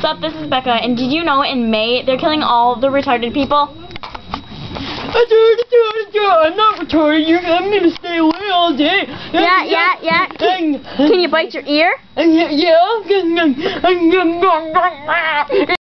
up? This is Becca, and did you know in May they're killing all the retarded people? I'm not retarded. I'm gonna stay away all day. Yeah. Can you bite your ear? Yeah.